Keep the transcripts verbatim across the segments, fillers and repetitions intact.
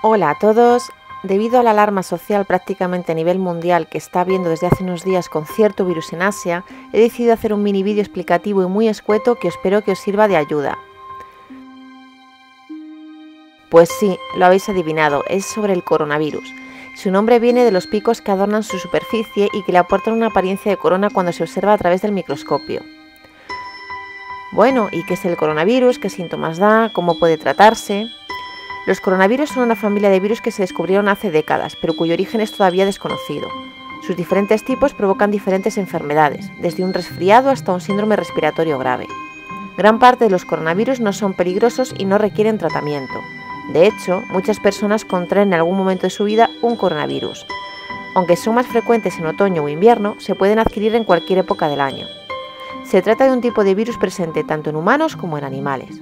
Hola a todos. Debido a la alarma social prácticamente a nivel mundial que está habiendo desde hace unos días con cierto virus en Asia, he decidido hacer un mini vídeo explicativo y muy escueto que espero que os sirva de ayuda. Pues sí, lo habéis adivinado, es sobre el coronavirus. Su nombre viene de los picos que adornan su superficie y que le aportan una apariencia de corona cuando se observa a través del microscopio. Bueno, ¿y qué es el coronavirus? ¿Qué síntomas da? ¿Cómo puede tratarse? Los coronavirus son una familia de virus que se descubrieron hace décadas, pero cuyo origen es todavía desconocido. Sus diferentes tipos provocan diferentes enfermedades, desde un resfriado hasta un síndrome respiratorio grave. Gran parte de los coronavirus no son peligrosos y no requieren tratamiento. De hecho, muchas personas contraen en algún momento de su vida un coronavirus. Aunque son más frecuentes en otoño o invierno, se pueden adquirir en cualquier época del año. Se trata de un tipo de virus presente tanto en humanos como en animales.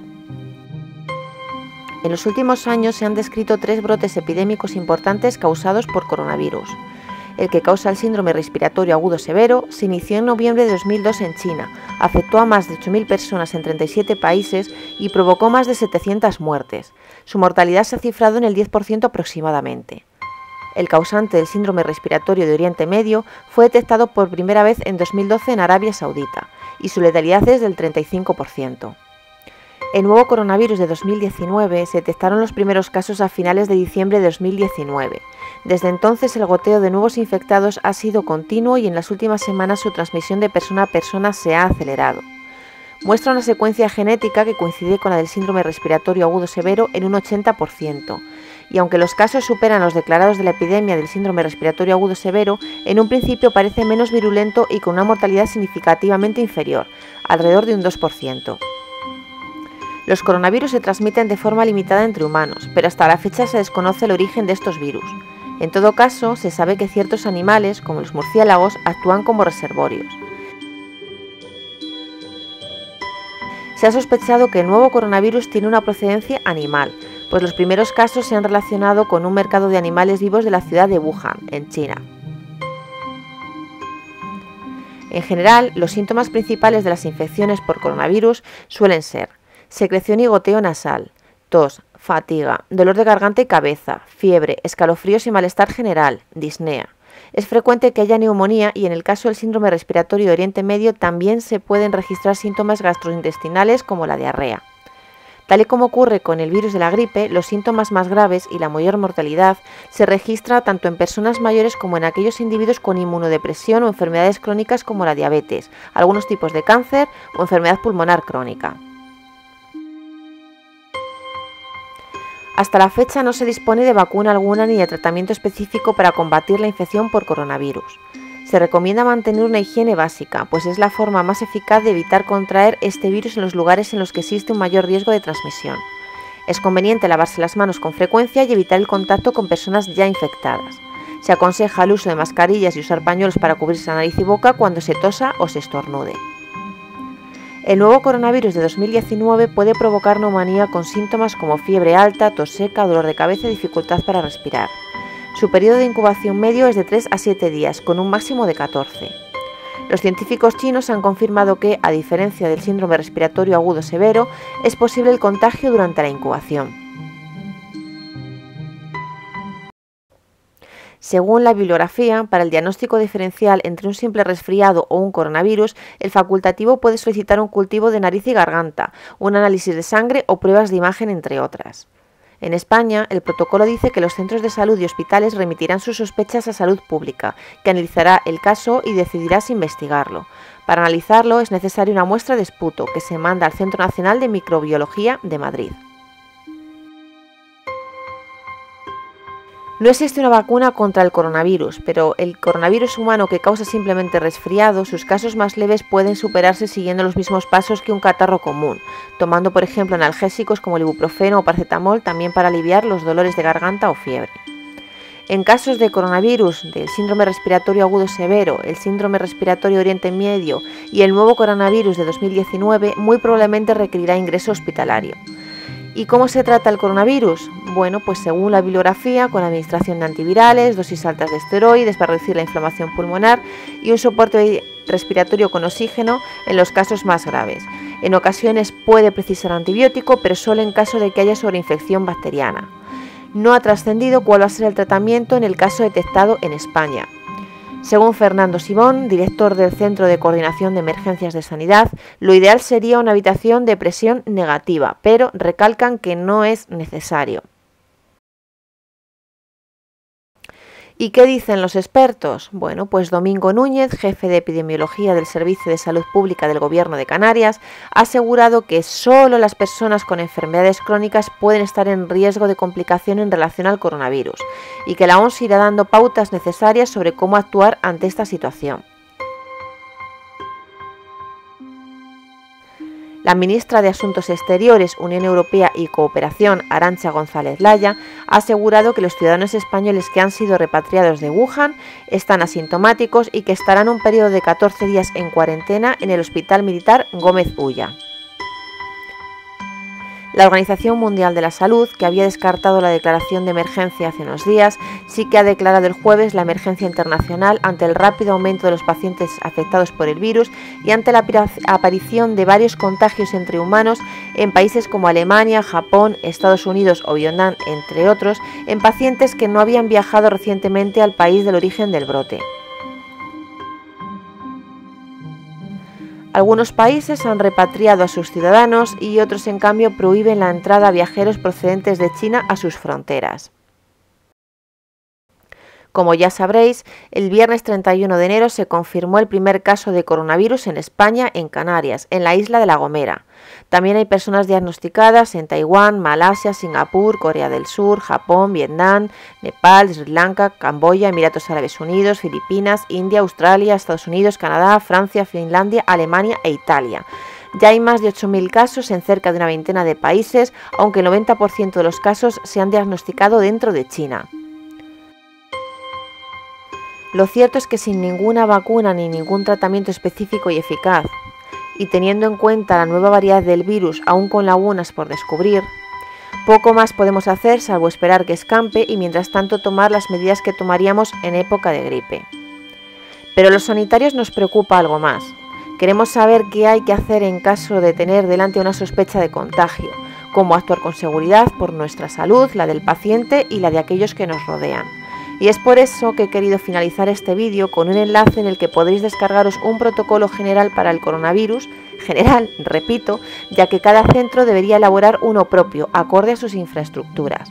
En los últimos años se han descrito tres brotes epidémicos importantes causados por coronavirus. El que causa el síndrome respiratorio agudo severo se inició en noviembre de dos mil dos en China, afectó a más de ocho mil personas en treinta y siete países y provocó más de setecientas muertes. Su mortalidad se ha cifrado en el diez por ciento aproximadamente. El causante del síndrome respiratorio de Oriente Medio fue detectado por primera vez en dos mil doce en Arabia Saudita y su letalidad es del treinta y cinco por ciento. El nuevo coronavirus de dos mil diecinueve se detectaron los primeros casos a finales de diciembre de dos mil diecinueve. Desde entonces el goteo de nuevos infectados ha sido continuo y en las últimas semanas su transmisión de persona a persona se ha acelerado. Muestra una secuencia genética que coincide con la del síndrome respiratorio agudo severo en un ochenta por ciento. Y aunque los casos superan los declarados de la epidemia del síndrome respiratorio agudo severo, en un principio parece menos virulento y con una mortalidad significativamente inferior, alrededor de un dos por ciento. Los coronavirus se transmiten de forma limitada entre humanos, pero hasta la fecha se desconoce el origen de estos virus. En todo caso, se sabe que ciertos animales, como los murciélagos, actúan como reservorios. Se ha sospechado que el nuevo coronavirus tiene una procedencia animal, pues los primeros casos se han relacionado con un mercado de animales vivos de la ciudad de Wuhan, en China. En general, los síntomas principales de las infecciones por coronavirus suelen ser secreción y goteo nasal, tos, fatiga, dolor de garganta y cabeza, fiebre, escalofríos y malestar general, disnea. Es frecuente que haya neumonía y en el caso del síndrome respiratorio de Oriente Medio también se pueden registrar síntomas gastrointestinales como la diarrea. Tal y como ocurre con el virus de la gripe, los síntomas más graves y la mayor mortalidad se registra tanto en personas mayores como en aquellos individuos con inmunodepresión o enfermedades crónicas como la diabetes, algunos tipos de cáncer o enfermedad pulmonar crónica. Hasta la fecha no se dispone de vacuna alguna ni de tratamiento específico para combatir la infección por coronavirus. Se recomienda mantener una higiene básica, pues es la forma más eficaz de evitar contraer este virus en los lugares en los que existe un mayor riesgo de transmisión. Es conveniente lavarse las manos con frecuencia y evitar el contacto con personas ya infectadas. Se aconseja el uso de mascarillas y usar pañuelos para cubrirse la nariz y boca cuando se tosa o se estornude. El nuevo coronavirus de dos mil diecinueve puede provocar neumonía con síntomas como fiebre alta, tos seca, dolor de cabeza y dificultad para respirar. Su periodo de incubación medio es de tres a siete días, con un máximo de catorce. Los científicos chinos han confirmado que, a diferencia del síndrome respiratorio agudo severo, es posible el contagio durante la incubación. Según la bibliografía, para el diagnóstico diferencial entre un simple resfriado o un coronavirus, el facultativo puede solicitar un cultivo de nariz y garganta, un análisis de sangre o pruebas de imagen, entre otras. En España, el protocolo dice que los centros de salud y hospitales remitirán sus sospechas a Salud Pública, que analizará el caso y decidirá si investigarlo. Para analizarlo es necesaria una muestra de esputo, que se manda al Centro Nacional de Microbiología de Madrid. No existe una vacuna contra el coronavirus, pero el coronavirus humano que causa simplemente resfriado, sus casos más leves pueden superarse siguiendo los mismos pasos que un catarro común, tomando por ejemplo analgésicos como el ibuprofeno o paracetamol también para aliviar los dolores de garganta o fiebre. En casos de coronavirus, del síndrome respiratorio agudo severo, el síndrome respiratorio de Oriente Medio y el nuevo coronavirus de dos mil diecinueve, muy probablemente requerirá ingreso hospitalario. ¿Y cómo se trata el coronavirus? Bueno, pues según la bibliografía, con la administración de antivirales, dosis altas de esteroides para reducir la inflamación pulmonar y un soporte respiratorio con oxígeno en los casos más graves. En ocasiones puede precisar antibiótico, pero solo en caso de que haya sobreinfección bacteriana. no ha trascendido cuál va a ser el tratamiento en el caso detectado en España. Según Fernando Sibón, director del Centro de Coordinación de Emergencias de Sanidad, lo ideal sería una habitación de presión negativa, pero recalcan que no es necesario. ¿Y qué dicen los expertos? Bueno, pues Domingo Núñez, jefe de epidemiología del Servicio de Salud Pública del Gobierno de Canarias, ha asegurado que solo las personas con enfermedades crónicas pueden estar en riesgo de complicación en relación al coronavirus y que la O M S irá dando pautas necesarias sobre cómo actuar ante esta situación. La ministra de Asuntos Exteriores, Unión Europea y Cooperación, Arantxa González Laya, ha asegurado que los ciudadanos españoles que han sido repatriados de Wuhan están asintomáticos y que estarán un periodo de catorce días en cuarentena en el Hospital Militar Gómez Ulla. La Organización Mundial de la Salud, que había descartado la declaración de emergencia hace unos días, sí que ha declarado el jueves la emergencia internacional ante el rápido aumento de los pacientes afectados por el virus y ante la aparición de varios contagios entre humanos en países como Alemania, Japón, Estados Unidos o Vietnam, entre otros, en pacientes que no habían viajado recientemente al país del origen del brote. Algunos países han repatriado a sus ciudadanos y otros, en cambio, prohíben la entrada a viajeros procedentes de China a sus fronteras. Como ya sabréis, el viernes treinta y uno de enero se confirmó el primer caso de coronavirus en España, en Canarias, en la isla de La Gomera. También hay personas diagnosticadas en Taiwán, Malasia, Singapur, Corea del Sur, Japón, Vietnam, Nepal, Sri Lanka, Camboya, Emiratos Árabes Unidos, Filipinas, India, Australia, Estados Unidos, Canadá, Francia, Finlandia, Alemania e Italia. Ya hay más de ocho mil casos en cerca de una veintena de países, aunque el noventa por ciento de los casos se han diagnosticado dentro de China. Lo cierto es que sin ninguna vacuna ni ningún tratamiento específico y eficaz, y teniendo en cuenta la nueva variedad del virus aún con lagunas por descubrir, poco más podemos hacer salvo esperar que escampe y mientras tanto tomar las medidas que tomaríamos en época de gripe. Pero a los sanitarios nos preocupa algo más. Queremos saber qué hay que hacer en caso de tener delante una sospecha de contagio, cómo actuar con seguridad por nuestra salud, la del paciente y la de aquellos que nos rodean. Y es por eso que he querido finalizar este vídeo con un enlace en el que podréis descargaros un protocolo general para el coronavirus, general, repito, ya que cada centro debería elaborar uno propio, acorde a sus infraestructuras.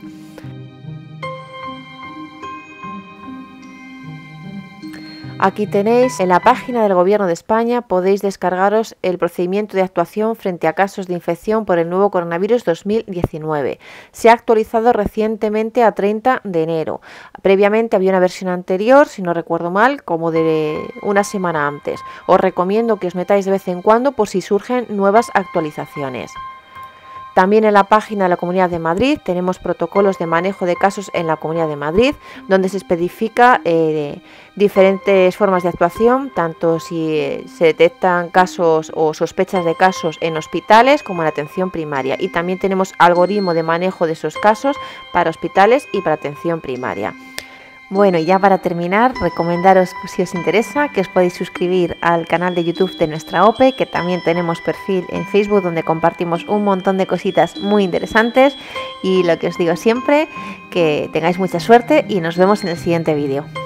Aquí tenéis, en la página del Gobierno de España podéis descargaros el procedimiento de actuación frente a casos de infección por el nuevo coronavirus dos mil diecinueve. Se ha actualizado recientemente a treinta de enero. Previamente había una versión anterior, si no recuerdo mal, como de una semana antes. Os recomiendo que os metáis de vez en cuando por si surgen nuevas actualizaciones. También en la página de la Comunidad de Madrid tenemos protocolos de manejo de casos en la Comunidad de Madrid, donde se especifica eh, diferentes formas de actuación, tanto si eh, se detectan casos o sospechas de casos en hospitales como en atención primaria. Y también tenemos algoritmo de manejo de esos casos para hospitales y para atención primaria. Bueno, y ya para terminar, recomendaros, si os interesa, que os podéis suscribir al canal de YouTube de nuestra O P E, que también tenemos perfil en Facebook donde compartimos un montón de cositas muy interesantes. Y lo que os digo siempre, que tengáis mucha suerte y nos vemos en el siguiente vídeo.